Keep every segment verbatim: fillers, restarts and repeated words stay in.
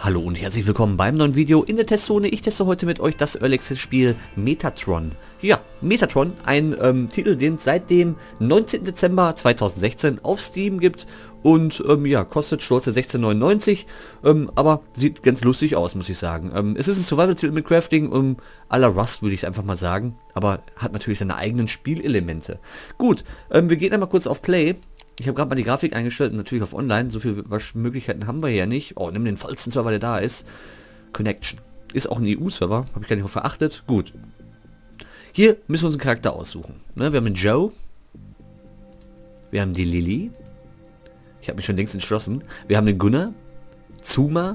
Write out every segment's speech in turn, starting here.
Hallo und herzlich willkommen beim neuen Video in der Testzone. Ich teste heute mit euch das Early Access Spiel Metatron. Ja, Metatron, ein ähm, Titel, den es seit dem neunzehnten Dezember zweitausendsechzehn auf Steam gibt und ähm, ja, kostet stolze sechzehn neunundneunzig, ähm, aber sieht ganz lustig aus, muss ich sagen. Ähm, es ist ein Survival-Titel mit Crafting, um à la Rust würde ich einfach mal sagen, aber hat natürlich seine eigenen Spielelemente. Gut, ähm, wir gehen einmal kurz auf Play. Ich habe gerade mal die Grafik eingestellt und natürlich auf Online. So viele Möglichkeiten haben wir ja nicht. Oh, nimm den vollsten Server, der da ist. Connection. Ist auch ein E U-Server. Habe ich gar nicht auf verachtet. Gut. Hier müssen wir uns einen Charakter aussuchen. Ne, wir haben den Joe. Wir haben die Lily. Ich habe mich schon längst entschlossen. Wir haben den Gunnar. Zuma.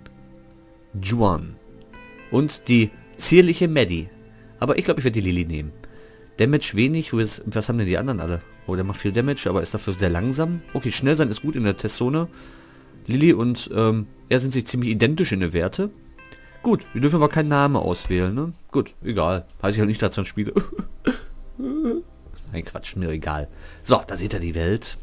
Juan. Und die zierliche Maddie. Aber ich glaube, ich werde die Lily nehmen. Damage wenig. Was haben denn die anderen alle? Oh, der macht viel Damage, aber ist dafür sehr langsam. Okay, schnell sein ist gut in der Testzone. Lily und ähm, er sind sich ziemlich identisch in den Werte. Gut, wir dürfen aber keinen Namen auswählen, ne? Gut, egal. Heißt ich halt nicht, dass ich dann spiele. Nein, Quatsch, mir egal. So, da seht ihr die Welt.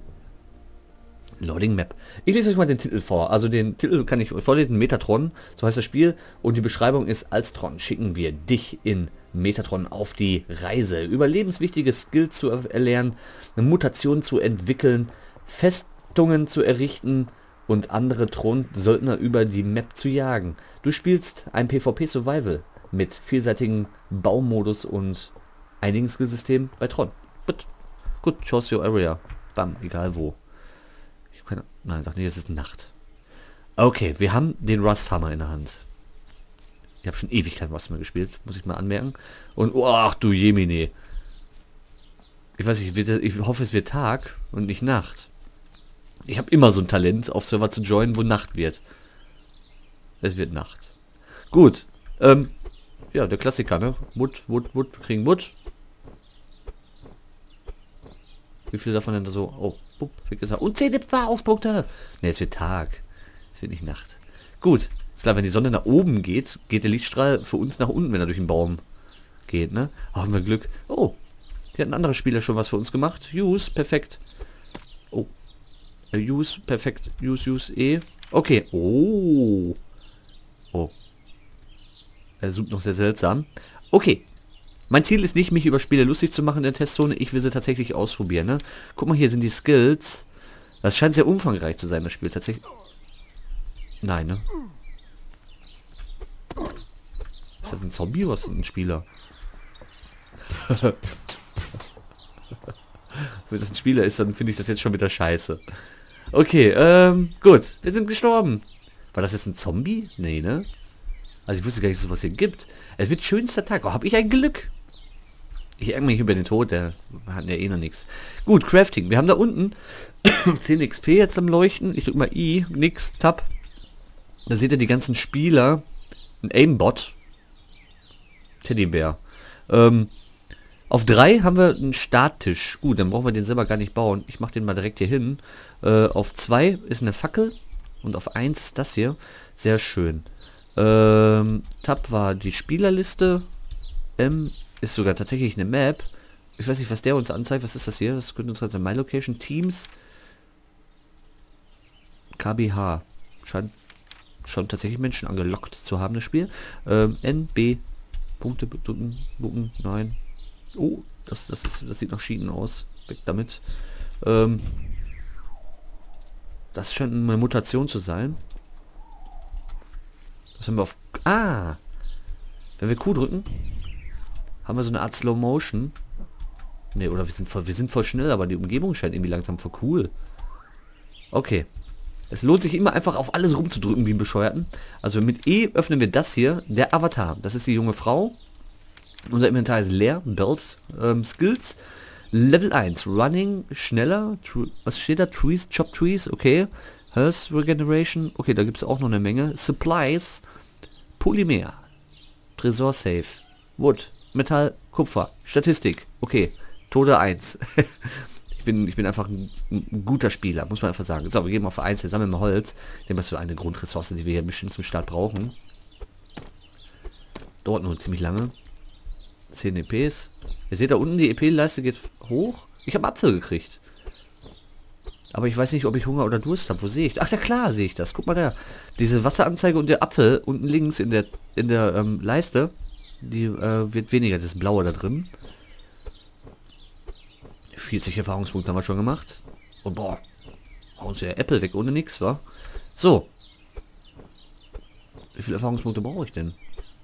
Loading Map. Ich lese euch mal den Titel vor. Also den Titel kann ich vorlesen. Metatron, so heißt das Spiel. Und die Beschreibung ist: Als Tron schicken wir dich in Metatron auf die Reise, überlebenswichtige Skills zu erlernen, eine Mutation zu entwickeln, Festungen zu errichten und andere Thronsöldner über die Map zu jagen. Du spielst ein PvP-Survival mit vielseitigem Baumodus und einigen Skillsystemen bei Tron. Gut, gut, choose your area. Bam, egal wo. Ich kann, nein, sag nicht, es ist Nacht. Okay, wir haben den Rust-Hammer in der Hand. Ich habe schon ewig kein Rust mehr gespielt, muss ich mal anmerken. Und, oh, ach du Jemine. Ich weiß nicht, ich hoffe, es wird Tag und nicht Nacht. Ich habe immer so ein Talent, auf Server zu joinen, wo Nacht wird. Es wird Nacht. Gut. Ähm, ja, der Klassiker, ne? Wood, Wood, Wood, wir kriegen Wood. Wie viel davon denn da so? Oh, bup, weg ist er. Und zehn Erfahrungspunkte. Ne, es wird Tag. Es wird nicht Nacht. Gut. Ist klar, wenn die Sonne nach oben geht, geht der Lichtstrahl für uns nach unten, wenn er durch den Baum geht, ne? Oh, haben wir Glück. Oh, hier hat ein anderer Spieler schon was für uns gemacht. Use, perfekt. Oh. Use, perfekt. Use, use, E. Okay. Oh. Oh. Er sucht noch sehr seltsam. Okay. Mein Ziel ist nicht, mich über Spiele lustig zu machen in der Testzone. Ich will sie tatsächlich ausprobieren, ne? Guck mal, hier sind die Skills. Das scheint sehr umfangreich zu sein, das Spiel tatsächlich. Nein, ne? Ist das ein Zombie oder ist das ein Spieler? Wenn das ein Spieler ist, dann finde ich das jetzt schon wieder scheiße. Okay, ähm, gut. Wir sind gestorben. War das jetzt ein Zombie? Nee, ne? Also ich wusste gar nicht, dass es was hier gibt. Es wird schönster Tag. Oh, habe ich ein Glück. Ich ärgere mich über den Tod, der hat ja eh noch nichts. Gut, Crafting. Wir haben da unten zehn X P jetzt am Leuchten. Ich drücke mal I, nix, Tab. Da seht ihr die ganzen Spieler. Ein Aimbot. Teddybär. Ähm, auf drei haben wir einen Starttisch. Gut, dann brauchen wir den selber gar nicht bauen. Ich mache den mal direkt hier hin. Äh, auf zwei ist eine Fackel. Und auf eins ist das hier. Sehr schön. Ähm, Tab war die Spielerliste. M ist sogar tatsächlich eine Map. Ich weiß nicht, was der uns anzeigt. Was ist das hier? Das könnte uns sein. My Location, Teams. K B H. Scheint schon tatsächlich Menschen angelockt zu haben, das Spiel. Ähm, N, B. Punkte drücken, drücken, nein. Oh, das, das, ist, das sieht nach Schienen aus. Weg damit. Ähm, das scheint eine Mutation zu sein. Das haben wir auf... Ah! Wenn wir Q drücken, haben wir so eine Art Slow Motion. Ne, oder wir sind voll, wir sind voll schnell, aber die Umgebung scheint irgendwie langsam voll cool. Okay. Es lohnt sich immer einfach auf alles rumzudrücken wie ein Bescheuerten. Also mit E öffnen wir das hier, der Avatar. Das ist die junge Frau. Unser Inventar ist leer. Belt, ähm, Skills. Level eins. Running, schneller. Tru was steht da? Trees, Chop Trees, okay. Health Regeneration, okay, da gibt es auch noch eine Menge. Supplies. Polymer. Tresor Safe. Wood. Metall, Kupfer. Statistik, okay. Tode eins. Ich bin, ich bin einfach ein, ein guter Spieler, muss man einfach sagen. So, wir gehen auf eins, wir sammeln mal Holz. Dem ist so eine Grundressource, die wir hier bestimmt zum Start brauchen. Dauert nur ziemlich lange. zehn E Ps. Ihr seht da unten, die E P-Leiste geht hoch. Ich habe Apfel gekriegt. Aber ich weiß nicht, ob ich Hunger oder Durst habe. Wo sehe ich? Ach ja klar, sehe ich das. Guck mal da. Diese Wasseranzeige und der Apfel unten links in der in der ähm, Leiste, die äh, wird weniger, das Blaue da drin. vierzig Erfahrungspunkte haben wir schon gemacht. Und boah, hauen sie ja Apple weg ohne nix, wa? So. Wie viele Erfahrungspunkte brauche ich denn?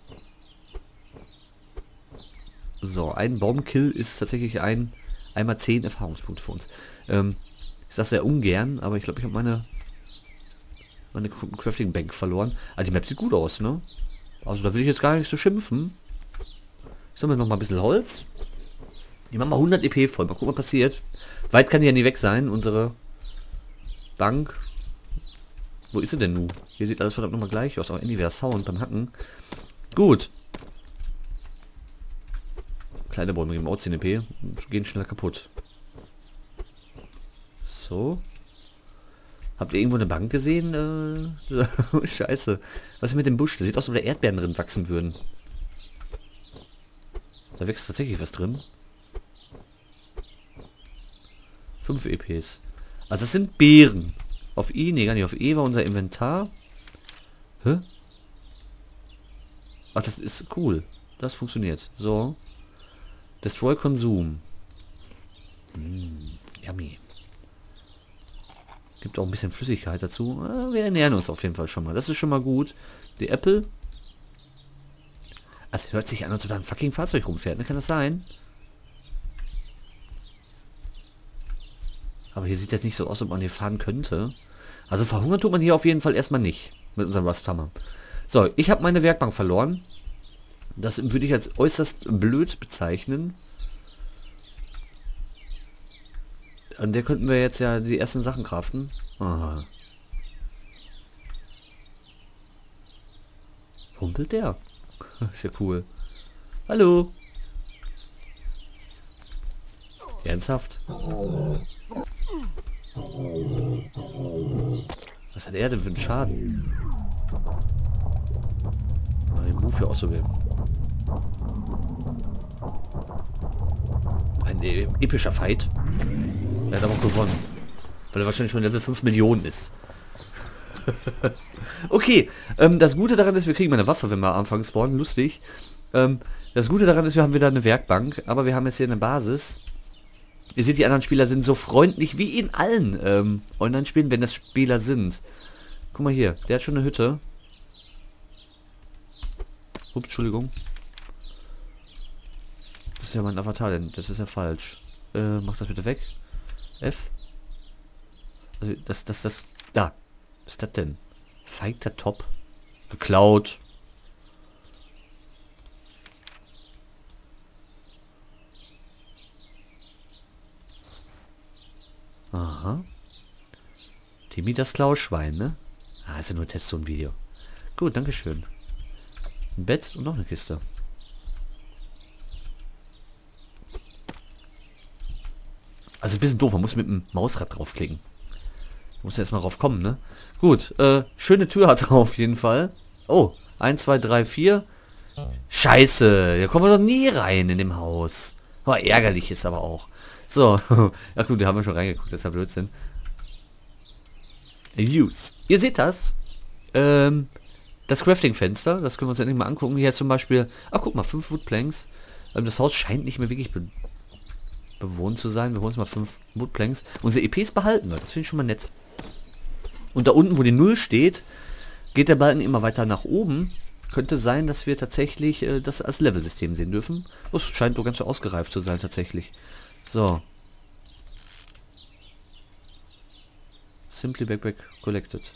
So, ein Baumkill ist tatsächlich ein einmal zehn Erfahrungspunkte für uns. Ähm, ich sage sehr ungern, aber ich glaube, ich habe meine meine Crafting Bank verloren. Ah, die Map sieht gut aus, ne? Also da will ich jetzt gar nicht so schimpfen. Ich sammle noch mal ein bisschen Holz. Die machen mal hundert E P voll. Mal gucken, was passiert. Weit kann die ja nie weg sein, unsere Bank. Wo ist sie denn nun? Hier sieht alles verdammt nochmal gleich aus. Aber irgendwie wäre Sound beim Hacken. Gut. Kleine Bäume geben auch zehn E P. Gehen schneller kaputt. So. Habt ihr irgendwo eine Bank gesehen? Äh, Scheiße. Was ist mit dem Busch? Der sieht aus, als ob da Erdbeeren drin wachsen würden. Da wächst tatsächlich was drin. fünf E Ps. Also das sind Beeren. Auf I, nee, gar nicht. Auf E war unser Inventar. Hä? Ach, das ist cool. Das funktioniert. So. Destroy Konsum. Mm, yummy. Gibt auch ein bisschen Flüssigkeit dazu. Äh, wir ernähren uns auf jeden Fall schon mal. Das ist schon mal gut. Die Apple. Es hört sich an, als ob da ein fucking Fahrzeug rumfährt. Ne? Kann das sein? Aber hier sieht das nicht so aus, ob man hier fahren könnte. Also verhungern tut man hier auf jeden Fall erstmal nicht. Mit unserem Rusthammer. So, ich habe meine Werkbank verloren. Das würde ich als äußerst blöd bezeichnen. An der könnten wir jetzt ja die ersten Sachen craften. Aha. Humpelt der? Ist ja cool. Hallo. Ernsthaft? Was hat er denn für einen Schaden? Mal den Move hier auszuwählen. Ein äh, epischer Fight. Er hat aber auch gewonnen. Weil er wahrscheinlich schon Level fünf Millionen ist. Okay, ähm, das Gute daran ist, wir kriegen eine Waffe, wenn wir am Anfang spawnen. Lustig. Ähm, das Gute daran ist, wir haben wieder eine Werkbank. Aber wir haben jetzt hier eine Basis. Ihr seht, die anderen Spieler sind so freundlich wie in allen ähm, Online-Spielen, wenn das Spieler sind. Guck mal hier, der hat schon eine Hütte. Ups, Entschuldigung. Das ist ja mein Avatar, denn das ist ja falsch. Äh, mach das bitte weg. F. Also das, das, das, da. Was ist das denn? Feigter Top. Geklaut. Aha. Timmy das Klauschwein, ne? Ah, ist ja nur Test, so ein Video. Gut, dankeschön. Ein Bett und noch eine Kiste. Also ein bisschen doof, man muss mit dem Mausrad draufklicken. Muss ja erstmal drauf kommen, ne? Gut, äh, schöne Tür hat er auf jeden Fall. Oh, eins, zwei, drei, vier. Scheiße, da kommen wir doch nie rein in dem Haus. Oh, ärgerlich ist aber auch. So, ja gut, da haben wir schon reingeguckt, das ist ja Blödsinn. Use. Ihr seht das. Ähm, das Crafting-Fenster, das können wir uns endlich mal angucken. Hier zum Beispiel, ach guck mal, fünf Woodplanks. Ähm, das Haus scheint nicht mehr wirklich be bewohnt zu sein. Wir holen uns mal fünf Woodplanks. Unsere E Ps behalten wir, das finde ich schon mal nett. Und da unten, wo die Null steht, geht der Balken immer weiter nach oben. Könnte sein, dass wir tatsächlich äh, das als Level-System sehen dürfen. Das scheint doch ganz so ausgereift zu sein, tatsächlich. So. Simply Backpack collected.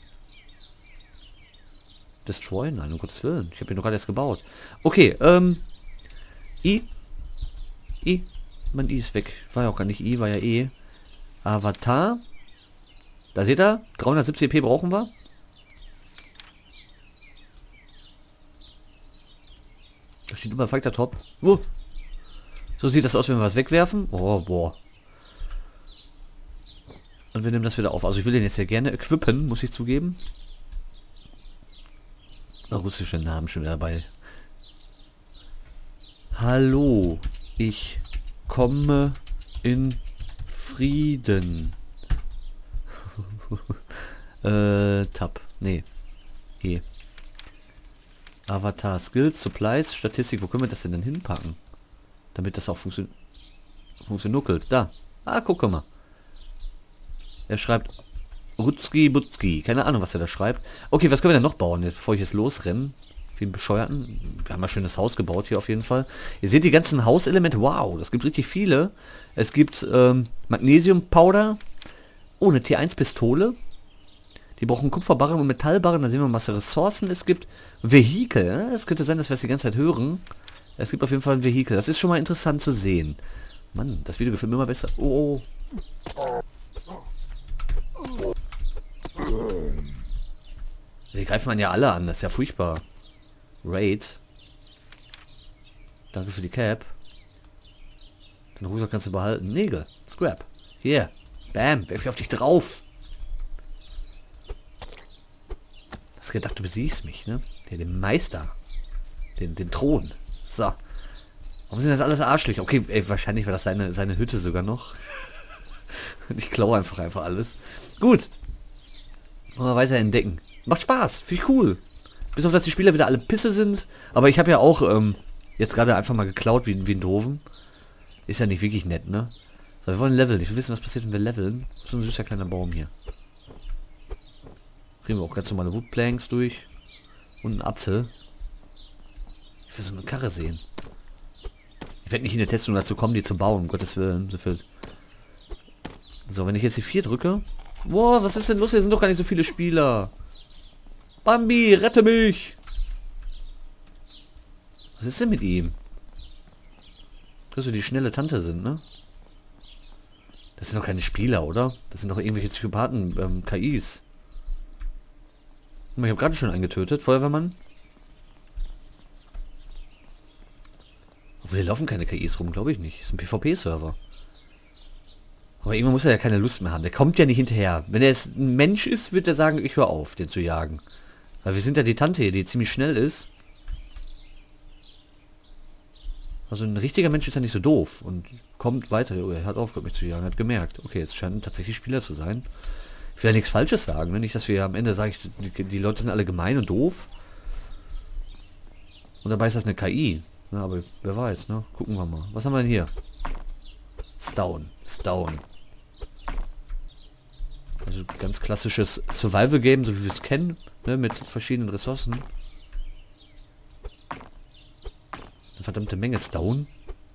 Destroy? Nein, um Gottes Willen. Ich habe ihn doch gerade erst gebaut. Okay, ähm. I. I. Mein I ist weg. War ja auch gar nicht I, war ja E. Avatar. Da seht ihr, dreihundertsiebzig E P brauchen wir. Da steht immer Fighter Top. Uh. So sieht das aus, wenn wir was wegwerfen. Oh, boah. Und wir nehmen das wieder auf. Also ich will den jetzt ja gerne equippen, muss ich zugeben. Russische Namen schon wieder dabei. Hallo, ich komme in Frieden. äh, Tab. Nee. E. Avatar, Skills, Supplies, Statistik. Wo können wir das denn denn hinpacken? Damit das auch funktio funktioniert. Da. Ah, guck mal. Er schreibt Rutzki Butzki. Keine Ahnung, was er da schreibt. Okay, was können wir denn noch bauen, jetzt, bevor ich jetzt losrenne? Wie ein Bescheuerten. Wir haben ein schönes Haus gebaut hier auf jeden Fall. Ihr seht die ganzen Hauselemente. Wow, das gibt richtig viele. Es gibt ähm, Magnesium-Powder. Oh, eine T eins Pistole. Die brauchen Kupferbarren und Metallbarren. Da sehen wir, was für Ressourcen es gibt. Vehikel. Es könnte sein, dass wir es die ganze Zeit hören. Es gibt auf jeden Fall ein Vehikel. Das ist schon mal interessant zu sehen. Mann, das Video gefällt mir immer besser. Oh, oh. Die greifen man ja alle an. Das ist ja furchtbar. Raid. Danke für die Cap. Den Rucksack kannst du behalten. Nägel. Scrap. Hier. Bam. Werf ich auf dich drauf. Hast gedacht, du besiegst mich, ne? Ja, den Meister. Den, den Thron. So. Warum sind das alles Arschlöcher? Okay, ey, wahrscheinlich war das seine, seine Hütte sogar noch. Und ich klaue einfach einfach alles. Gut. Wollen wir weiter entdecken. Macht Spaß. Finde ich cool. Bis auf, dass die Spieler wieder alle Pisse sind. Aber ich habe ja auch ähm, jetzt gerade einfach mal geklaut wie, wie ein Doofen. Ist ja nicht wirklich nett, ne? So, wir wollen leveln. Ich will wissen, was passiert, wenn wir leveln. Das ist so ein süßer kleiner Baum hier. Kriegen wir auch ganz normale Woodplanks durch. Und einen Apfel. Ich will so eine Karre sehen. Ich werde nicht in der Testung dazu kommen, die zu bauen, um Gottes Willen. So viel. So, wenn ich jetzt die vier drücke. Boah, was ist denn los? Hier sind doch gar nicht so viele Spieler. Bambi, rette mich! Was ist denn mit ihm? Dass wir die schnelle Tante sind, ne? Das sind doch keine Spieler, oder? Das sind doch irgendwelche Psychopathen, ähm, K Is. Ich habe gerade schon einen getötet, Feuerwehrmann. Obwohl, hier laufen keine K Is rum, glaube ich nicht. Das ist ein PvP-Server. Aber irgendwann muss er ja keine Lust mehr haben. Der kommt ja nicht hinterher. Wenn er jetzt ein Mensch ist, wird er sagen, ich höre auf, den zu jagen. Weil wir sind ja die Tante hier, die ziemlich schnell ist. Also ein richtiger Mensch ist ja nicht so doof. Und kommt weiter. Oh, er hat aufgehört, mich zu jagen. Hat gemerkt. Okay, jetzt scheinen tatsächlich Spieler zu sein. Ich will ja nichts Falsches sagen. Ne? Nicht, dass wir am Ende sagen, die, die Leute sind alle gemein und doof. Und dabei ist das eine K I. Ne? Aber wer weiß, ne? Gucken wir mal. Was haben wir denn hier? Stone. Stone. Also ganz klassisches Survival-Game, so wie wir es kennen, ne, mit verschiedenen Ressourcen. Eine verdammte Menge Stone.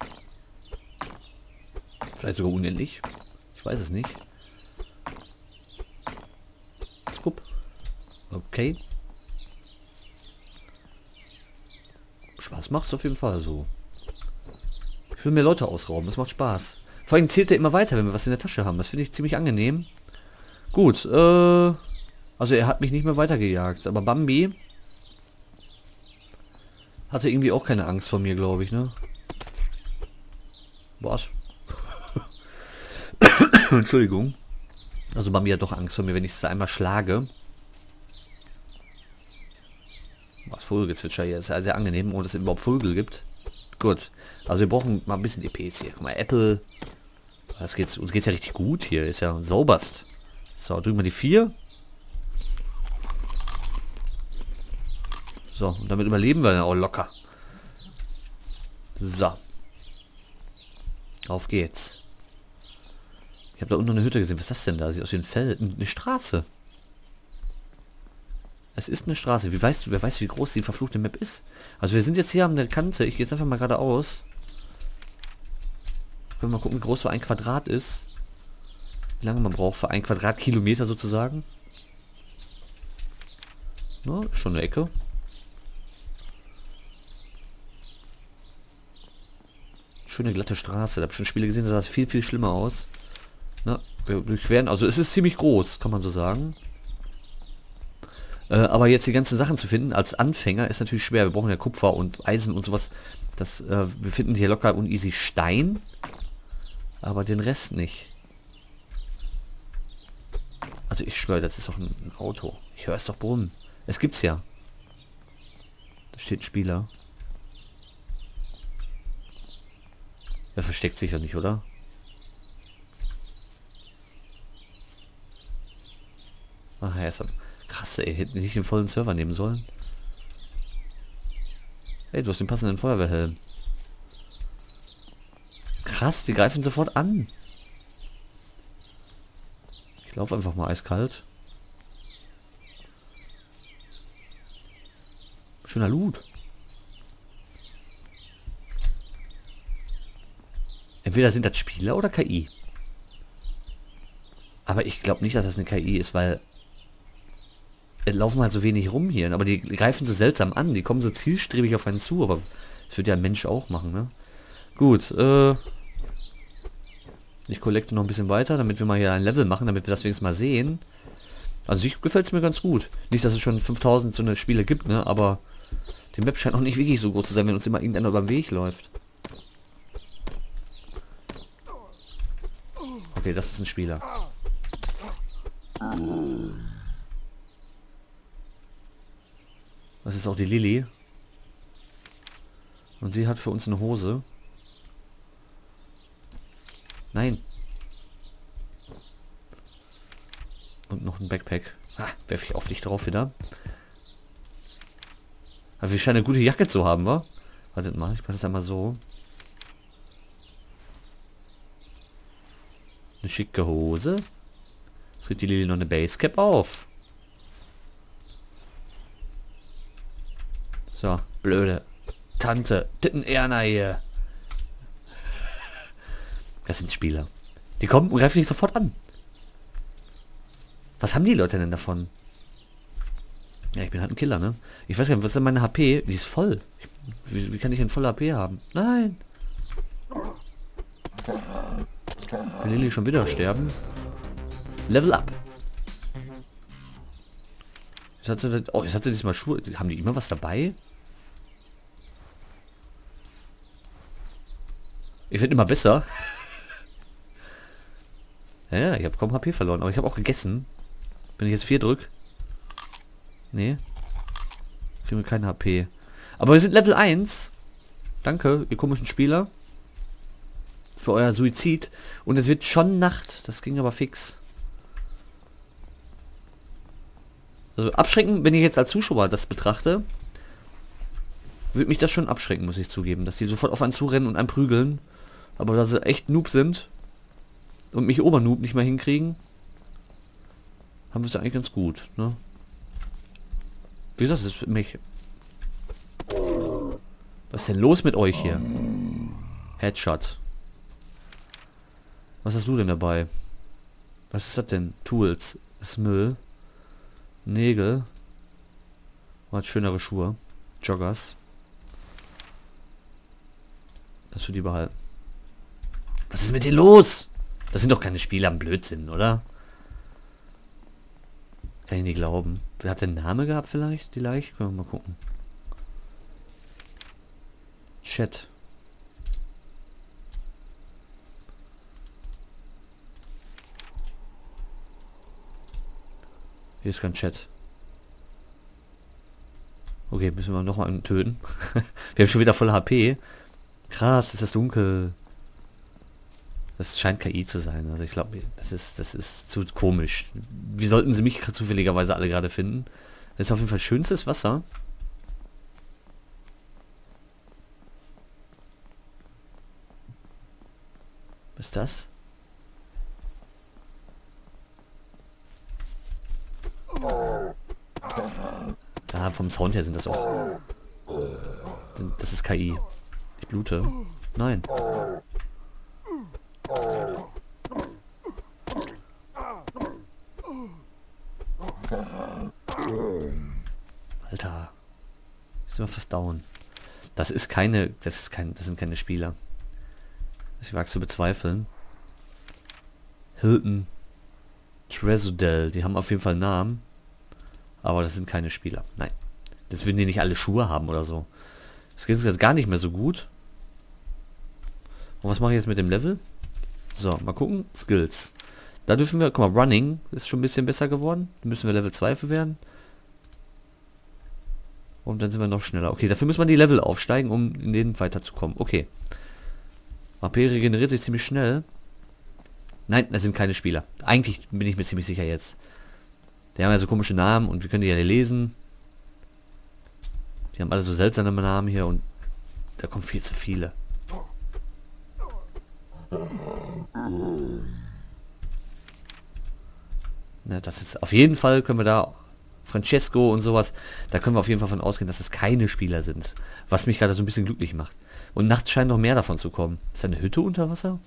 Vielleicht sogar unendlich. Ich weiß es nicht. Skup. Okay. Spaß macht's auf jeden Fall so. Ich will mehr Leute ausrauben, das macht Spaß. Vor allem zählt er immer weiter, wenn wir was in der Tasche haben. Das finde ich ziemlich angenehm. Gut, äh... also er hat mich nicht mehr weitergejagt. Aber Bambi hatte irgendwie auch keine Angst vor mir, glaube ich, ne? Was? Entschuldigung. Also Bambi hat doch Angst vor mir, wenn ich es einmal schlage. Was Vogelgezwitscher hier ist ja sehr angenehm, ohne dass es überhaupt Vögel gibt. Gut. Also wir brauchen mal ein bisschen E Ps hier. Guck mal, Apple. Das geht's, uns geht's ja richtig gut hier. Ist ja sauberst. So, drücken wir die vier. So, und damit überleben wir ja auch locker. So. Auf geht's. Ich habe da unten noch eine Hütte gesehen. Was ist das denn da? Sieht aus wie ein Feld. Eine Straße. Es ist eine Straße. Wie weißt du, wer weiß, wie groß die verfluchte Map ist? Also wir sind jetzt hier an der Kante. Ich gehe jetzt einfach mal geradeaus. Können wir mal gucken, wie groß so ein Quadrat ist. Wie lange man braucht für ein Quadratkilometer sozusagen. Na, schon eine Ecke. Schöne glatte Straße. Da habe ich schon Spiele gesehen, da sah es viel, viel schlimmer aus. Na, wir durchqueren. Also es ist ziemlich groß, kann man so sagen. Äh, aber jetzt die ganzen Sachen zu finden als Anfänger ist natürlich schwer. Wir brauchen ja Kupfer und Eisen und sowas. Das, äh, wir finden hier locker und easy Stein. Aber den Rest nicht. Also ich schwöre, das ist doch ein, ein Auto. Ich höre es doch brummen. Es gibt's ja. Da steht ein Spieler. Er versteckt sich ja nicht, oder? Ach, er ist krass, ey. Hätten nicht den vollen Server nehmen sollen. Ey, du hast den passenden Feuerwehrhelm. Krass, die greifen sofort an. Ich laufe einfach mal eiskalt. Schöner Loot. Entweder sind das Spieler oder K I. Aber ich glaube nicht, dass das eine K I ist, weil es laufen halt so wenig rum hier. Aber die greifen so seltsam an. Die kommen so zielstrebig auf einen zu. Aber das wird ja ein Mensch auch machen, ne? Gut, äh... ich collecte noch ein bisschen weiter, damit wir mal hier ein Level machen, damit wir das wenigstens mal sehen. Also ich gefällt es mir ganz gut. Nicht, dass es schon fünftausend so eine Spiele gibt, ne? Aber die Map scheint auch nicht wirklich so groß zu sein, wenn uns immer irgendeiner über den Weg läuft. Okay, das ist ein Spieler. Das ist auch die Lilly. Und sie hat für uns eine Hose. Nein. Und noch ein Backpack. Ah, werfe ich auf dich drauf wieder. Aber wir scheinen eine gute Jacke zu haben, wa? Wartet mal, ich mache das einmal so. Eine schicke Hose. Jetzt kriegt die Lilly noch eine Basecap auf. So, blöde Tante, Titten-Erna hier. Das sind Spieler. Die kommen und greifen nicht sofort an. Was haben die Leute denn davon? Ja, ich bin halt ein Killer, ne? Ich weiß gar nicht, was ist denn meine H P? Die ist voll. Ich, wie, wie kann ich denn volle H P haben? Nein! Will Lilly schon wieder sterben? Level up! Jetzt hat sie, oh, jetzt hat sie diesmal Schuhe. Haben die immer was dabei? Ich werde immer besser. Ja, ich habe kaum H P verloren, aber ich habe auch gegessen. Wenn ich jetzt vier drück. Nee. Kriegen wir kein H P. Aber wir sind Level eins. Danke, ihr komischen Spieler. Für euer Suizid. Und es wird schon Nacht. Das ging aber fix. Also abschrecken, wenn ich jetzt als Zuschauer das betrachte, würde mich das schon abschrecken, muss ich zugeben. Dass die sofort auf einen zurennen und einen prügeln. Aber da sie echt Noob sind und mich Obernoob nicht mehr hinkriegen, haben wir es eigentlich ganz gut, ne? Wie gesagt, das ist für mich. Was ist denn los mit euch hier? Headshot. Was hast du denn dabei? Was ist das denn? Tools. Das ist Müll. Nägel. Was schönere Schuhe. Joggers. Das für die behalten. Was ist mit denen los? Das sind doch keine Spieler am Blödsinn, oder? Kann ich nicht glauben. Wer hat den Namen gehabt vielleicht? Die Leiche? Können wir mal gucken. Chat. Hier ist kein Chat. Okay, müssen wir noch mal töten. Wir haben schon wieder voll H P. Krass, ist das dunkel. Das scheint K I zu sein. Also ich glaube, das ist, das ist zu komisch. Wie sollten sie mich zufälligerweise alle gerade finden? Das ist auf jeden Fall schönstes Wasser. Was ist das? Ja, vom Sound her sind das auch... Das ist K I. Ich blute. Nein. Alter. Ist immer fast down. Das ist keine... Das ist kein... Das sind keine Spieler. Ich wage zu bezweifeln. Hilton. Trezudel. Die haben auf jeden Fall einen Namen. Aber das sind keine Spieler. Nein. Das würden die nicht alle Schuhe haben oder so. Das geht jetzt gar nicht mehr so gut. Und was mache ich jetzt mit dem Level? So, mal gucken. Skills. Da dürfen wir... Guck mal, Running ist schon ein bisschen besser geworden. Da müssen wir Level zwei für werden. Und dann sind wir noch schneller. Okay, dafür muss man die Level aufsteigen, um in denen weiterzukommen. Okay. A P regeneriert sich ziemlich schnell. Nein, das sind keine Spieler. Eigentlich bin ich mir ziemlich sicher jetzt. Die haben ja so komische Namen und wir können die ja lesen. Die haben alle so seltsame Namen hier und da kommen viel zu viele. Na, das ist auf jeden Fall, können wir da Francesco und sowas, da können wir auf jeden Fall von ausgehen, dass es keine Spieler sind. Was mich gerade so ein bisschen glücklich macht. Und nachts scheint noch mehr davon zu kommen. Ist da eine Hütte unter Wasser?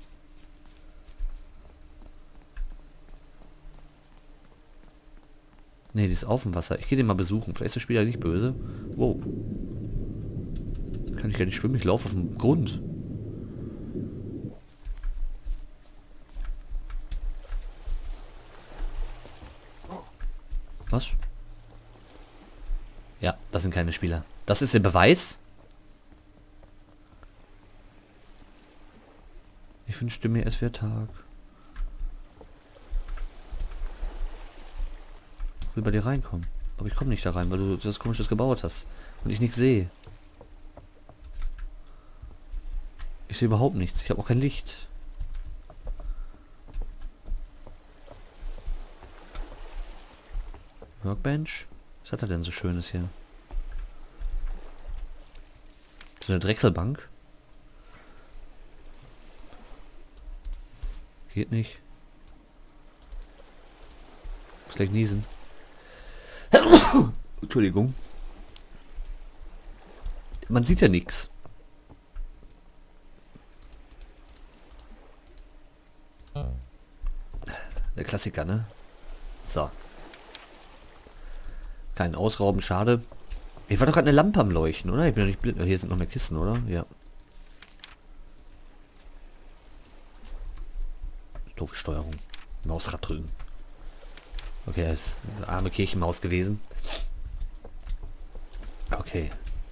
Ne, die ist auf dem Wasser. Ich gehe den mal besuchen. Vielleicht ist der Spieler nicht böse. Wow. Kann ich gar nicht schwimmen, ich laufe auf dem Grund. Was? Ja, das sind keine Spieler. Das ist der Beweis. Ich wünschte mir, es wäre Tag. Ich will bei dir reinkommen. Aber ich komme nicht da rein, weil du das Komisches gebaut hast. Und ich nichts sehe. Ich sehe überhaupt nichts. Ich habe auch kein Licht. Workbench? Was hat er denn so Schönes hier? So eine Drechselbank? Geht nicht. Muss gleich niesen. Entschuldigung. Man sieht ja nichts. Der Klassiker, ne? So. Kein Ausrauben, schade. Hier war doch gerade eine Lampe am Leuchten, oder? Ich bin ja nicht blind. Hier sind noch mehr Kisten, oder? Ja. Doofe Steuerung. Mausrad drücken. Okay, das ist eine arme Kirchenmaus gewesen. Okay.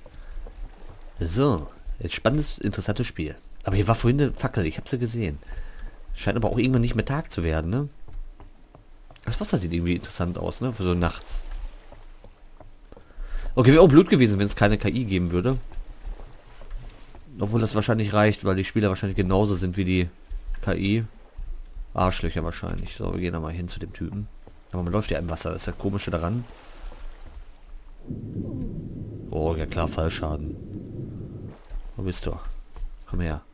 So. Jetzt spannendes, interessantes Spiel. Aber hier war vorhin eine Fackel. Ich habe sie gesehen. Scheint aber auch irgendwann nicht mehr Tag zu werden, ne? Das Wasser sieht irgendwie interessant aus, ne? Für so nachts. Okay, wäre auch blöd gewesen, wenn es keine K I geben würde. Obwohl das wahrscheinlich reicht, weil die Spieler wahrscheinlich genauso sind wie die K I. Arschlöcher wahrscheinlich. So, wir gehen da mal hin zu dem Typen. Aber man läuft ja im Wasser, das ist das Komische daran. Oh, ja klar, Fallschaden. Wo bist du? Komm her.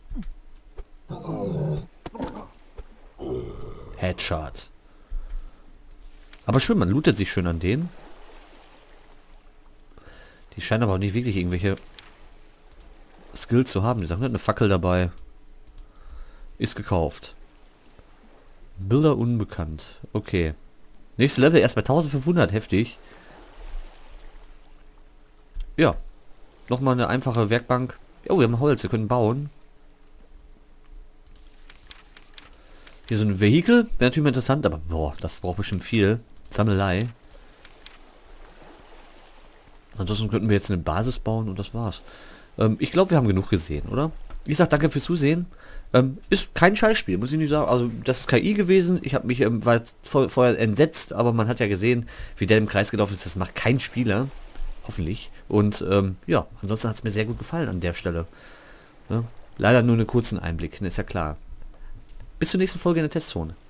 Headshot. Aber schön, man lootet sich schön an denen. Die scheinen aber auch nicht wirklich irgendwelche Skills zu haben. Die sagen, eine Fackel dabei. Ist gekauft. Bilder unbekannt. Okay. Nächste Level erst bei eintausendfünfhundert. Heftig. Ja. Nochmal eine einfache Werkbank. Oh, wir haben Holz. Wir können bauen. Hier so ein Vehikel. Wäre natürlich mal interessant, aber boah, das braucht bestimmt viel. Sammelei. Ansonsten könnten wir jetzt eine Basis bauen und das war's. Ähm, ich glaube, wir haben genug gesehen, oder? Ich sag danke fürs Zusehen. Ähm, ist kein Scheißspiel, muss ich nicht sagen. Also das ist K I gewesen. Ich habe mich ähm, war vor, vorher entsetzt, aber man hat ja gesehen, wie der im Kreis gelaufen ist. Das macht kein Spieler. Hoffentlich. Und ähm, ja, ansonsten hat es mir sehr gut gefallen an der Stelle. Ja, leider nur einen kurzen Einblick, ne, ist ja klar. Bis zur nächsten Folge in der Testzone.